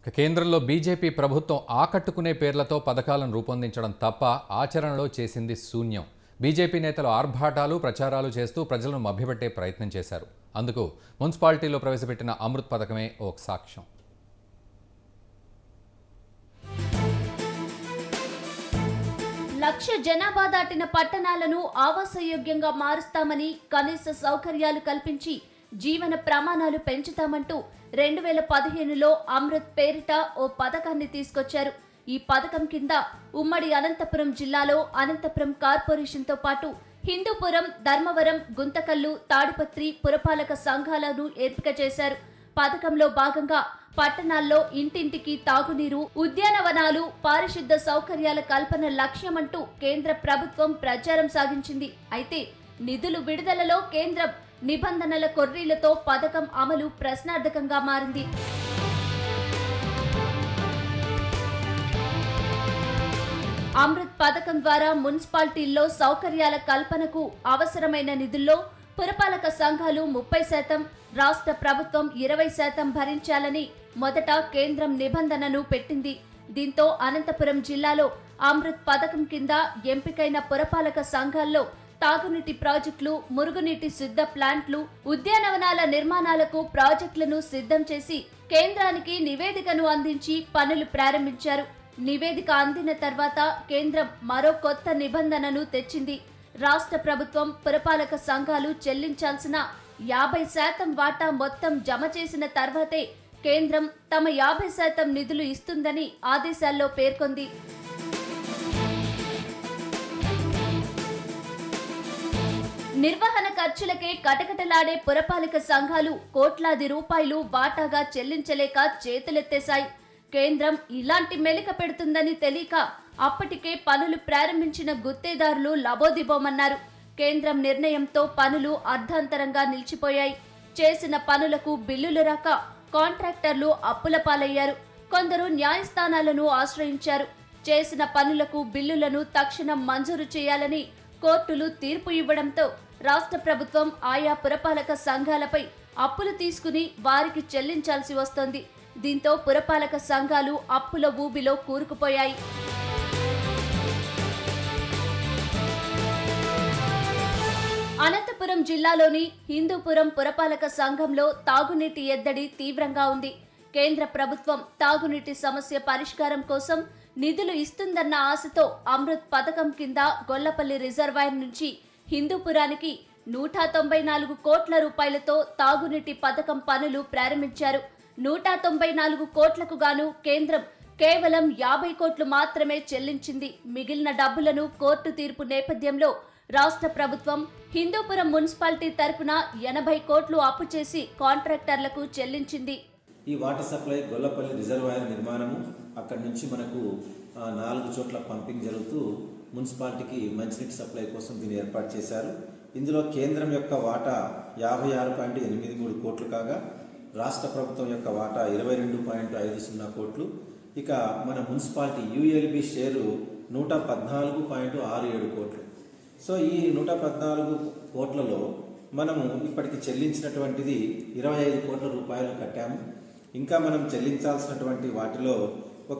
కేంద్రంలో బీజేపీ ప్రభుత్వం ఆకట్టుకునే పేర్లతో పథకాలను రూపొందించడం తప్ప ఆచరణలో చేసింది శూన్యం. బీజేపీ నేతలు ఆర్భాటాలు ప్రచారాలు చేస్తూ ప్రజలను మభ్యపెట్టే ప్రయత్నం చేశారు. అందుకు మున్సిపాలిటీలో ప్రవేశపెట్టిన అమృత్ పథకమే ఓ సాక్ష్యం. లక్ష జనాభా దాటిన పట్టణాలను ఆవాసయోగ్యంగా మారుస్తామని, కనీస సౌకర్యాలు కల్పించి జీవన ప్రమాణాలు పెంచుతామంటూ 2015లో అమృత్ పేరిట ఓ పథకాన్ని తీసుకొచ్చారు. ఈ పథకం కింద ఉమ్మడి అనంతపురం జిల్లాలో అనంతపురం కార్పొరేషన్తో పాటు హిందూపురం, ధర్మవరం, గుంతకల్లు, తాడిపత్రి పురపాలక సంఘాలను ఎంపిక చేశారు. పథకంలో భాగంగా పట్టణాల్లో ఇంటింటికి తాగునీరు, ఉద్యానవనాలు, పారిశుద్ధ సౌకర్యాల కల్పన లక్ష్యమంటూ కేంద్ర ప్రభుత్వం ప్రచారం సాగించింది. అయితే నిధులు విడుదలలో కేంద్రం నిబంధనల కొర్రీలతో పథకం అమలు ప్రశ్నార్థకంగా మారింది. అమృత్ పథకం ద్వారా మున్సిపాలిటీల్లో సౌకర్యాల కల్పనకు అవసరమైన నిధుల్లో పురపాలక సంఘాలు 30%, రాష్ట్ర ప్రభుత్వం 20% భరించాలని మొదట కేంద్రం నిబంధనను పెట్టింది. దీంతో అనంతపురం జిల్లాలో అమృత్ పథకం కింద ఎంపికైన పురపాలక సంఘాల్లో తాగునీటి ప్రాజెక్టులు, మురుగునీటి శుద్ధ ప్లాంట్లు, ఉద్యానవనాల నిర్మాణాలకు ప్రాజెక్టులను సిద్ధం చేసి కేంద్రానికి నివేదికను అందించి పనులు ప్రారంభించారు. నివేదిక అందిన తర్వాత కేంద్రం మరో కొత్త నిబంధనను తెచ్చింది. రాష్ట్ర ప్రభుత్వం పురపాలక సంఘాలు చెల్లించాల్సిన 50% వాటా మొత్తం జమ చేసిన తర్వాతే కేంద్రం తమ 50% నిధులు ఇస్తుందని ఆదేశాల్లో పేర్కొంది. నిర్వహణ ఖర్చులకే కటకటలాడే పురపాలక సంఘాలు కోట్లాది రూపాయలు వాటాగా చెల్లించలేక చేతులెత్తేశాయి. కేంద్రం ఇలాంటి మెలిక పెడుతుందని తెలియక అప్పటికే పనులు ప్రారంభించిన గుత్తేదారులు లబోదిబోమన్నారు. కేంద్రం నిర్ణయంతో పనులు అర్ధాంతరంగా నిలిచిపోయాయి. చేసిన పనులకు బిల్లులు రాక కాంట్రాక్టర్లు అప్పుల పాలయ్యారు. కొందరు న్యాయస్థానాలను ఆశ్రయించారు. చేసిన పనులకు బిల్లులను తక్షణం మంజూరు చేయాలని కోర్టులు తీర్పు ఇవ్వడంతో రాష్ట్ర ప్రభుత్వం ఆయా పురపాలక సంఘాలపై అప్పులు తీసుకుని వారికి చెల్లించాల్సి వస్తోంది. దీంతో పురపాలక సంఘాలు అప్పుల ఊబిలో కూరుకుపోయాయి. అనంతపురం జిల్లాలోని హిందూపురం పురపాలక సంఘంలో తాగునీటి ఎద్దడి తీవ్రంగా ఉంది. కేంద్ర ప్రభుత్వం తాగునీటి సమస్య పరిష్కారం కోసం నిధులు ఇస్తుందన్న ఆశతో అమృత్ పథకం కింద గొల్లపల్లి రిజర్వాయర్ నుంచి హిందూపురానికి 194 కోట్ల రూపాయలతో తాగునీటి పథకం పనులు ప్రారంభించారు. 194 కోట్లకు గాను కేంద్రం కేవలం 50 కోట్లు మాత్రమే చెల్లించింది. మిగిలిన డబ్బులను కోర్టు తీర్పు నేపథ్యంలో రాష్ట్ర ప్రభుత్వం హిందూపురం మున్సిపాలిటీ తరపున 80 కోట్లు అప్పు చేసి కాంట్రాక్టర్లకు చెల్లించింది. ఈ వాటర్ సప్లై గొల్లపల్లి రిజర్వాయర్ నిర్మాణము, అక్కడి నుంచి మనకు 4 చోట్ల పంపింగ్ జరుగుతూ మున్సిపాలిటీకి మంచినీటి సప్లై కోసం దీన్ని ఏర్పాటు చేశారు. ఇందులో కేంద్రం యొక్క వాటా 56.83 కోట్లు కాగా రాష్ట్ర ప్రభుత్వం యొక్క వాటా 22.50 కోట్లు. ఇక మన మున్సిపాలిటీ యుఎల్బి షేరు 114.67 కోట్లు. సో ఈ 114 కోట్లలో మనము ఇప్పటికి చెల్లించినటువంటిది 25 కోట్ల రూపాయలు కట్టాము. ఇంకా మనం చెల్లించాల్సినటువంటి వాటిలో ఒక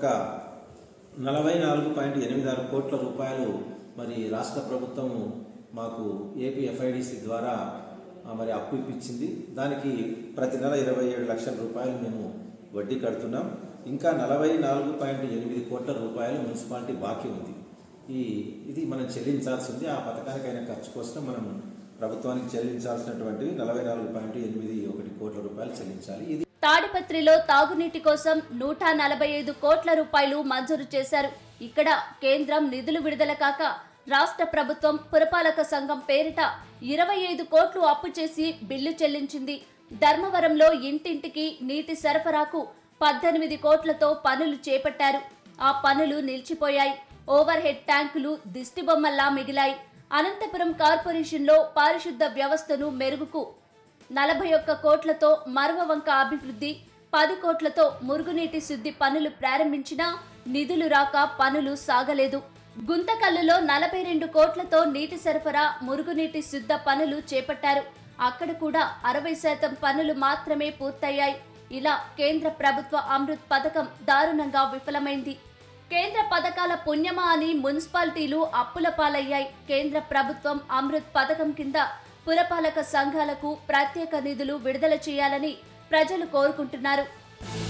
44.86 కోట్ల రూపాయలు మరి రాష్ట్ర ప్రభుత్వం మాకు ఏపీ ఎఫ్ఐడిసి ద్వారా మరి అప్పు ఇప్పించింది. దానికి ప్రతి నెల 27 లక్షల రూపాయలు మేము వడ్డీ కడుతున్నాం. ఇంకా 44.8 కోట్ల రూపాయలు మున్సిపాలిటీ బాకీ ఉంది. ఇది మనం చెల్లించాల్సి ఉంది. ఆ పథకానికైన ఖర్చు కోసం మనం ప్రభుత్వానికి చెల్లించాల్సినటువంటివి 44.81 కోట్ల రూపాయలు చెల్లించాలి. ఇది తాడిపత్రిలో తాగునీటి కోసం 145 కోట్ల రూపాయలు మంజూరు చేశారు. ఇక్కడ కేంద్రం నిధులు విడుదల కాక రాష్ట్ర ప్రభుత్వం పురపాలక సంఘం పేరిట 25 కోట్లు అప్పు చేసి బిల్లు చెల్లించింది. ధర్మవరంలో ఇంటింటికి నీటి సరఫరాకు 18 కోట్లతో పనులు చేపట్టారు. ఆ పనులు నిలిచిపోయాయి. ఓవర్ హెడ్ ట్యాంకులు దిష్టిబొమ్మల్లా మిగిలాయి. అనంతపురం కార్పొరేషన్లో పారిశుద్ధ వ్యవస్థను మెరుగుకు 41 కోట్లతో మరువవంక అభివృద్ధి, 10 కోట్లతో మురుగునీటి శుద్ధి పనులు ప్రారంభించినా నిధులు రాక పనులు సాగలేదు. గుంతకల్లులో 42 కోట్లతో నీటి సరఫరా, మురుగునీటి శుద్ధ పనులు చేపట్టారు. అక్కడ కూడా 60% పనులు మాత్రమే పూర్తయ్యాయి. ఇలా కేంద్ర ప్రభుత్వ అమృత్ పథకం దారుణంగా విఫలమైంది. కేంద్ర పథకాల పుణ్యమా అని మున్సిపాలిటీలు అప్పుల పాలయ్యాయి. కేంద్ర ప్రభుత్వం అమృత్ పథకం కింద పురపాలక సంఘాలకు ప్రత్యేక నిధులు విడుదల చేయాలని ప్రజలు కోరుకుంటున్నారు.